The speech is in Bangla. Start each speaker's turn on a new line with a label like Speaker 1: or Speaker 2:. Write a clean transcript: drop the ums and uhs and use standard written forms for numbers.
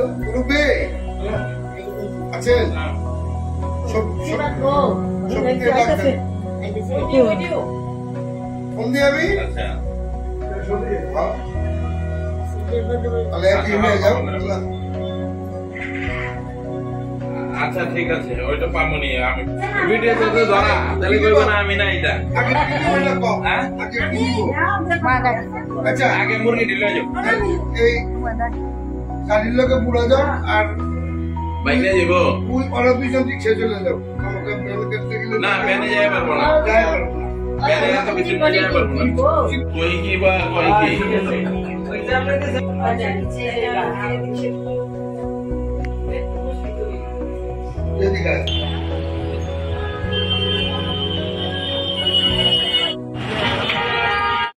Speaker 1: রূপে আছেন সব ফোন দিয়ে আমি তাহলে হয়ে যাও।
Speaker 2: আচ্ছা ঠিক আছে ওইটা পামনি আমি ভিডিও তো ধরা তাহলে কইব না আমি না এটা
Speaker 1: আগে কি বললা কও আগে কি দিব আচ্ছা
Speaker 2: আগে মুরগি দিলে যাও
Speaker 1: এই কালির লগে পুরা যাও আর
Speaker 2: বাইরে যাব
Speaker 1: ওই ওরা দুইজন রিকশা চলে যাও আমাকে মেলে করতে গেলে
Speaker 2: না মেনে যাই পারবো না
Speaker 1: যাই পারবো
Speaker 2: মেনে তো কিছু না যাই পারবো না কই কি বা কই কি
Speaker 1: এদিকে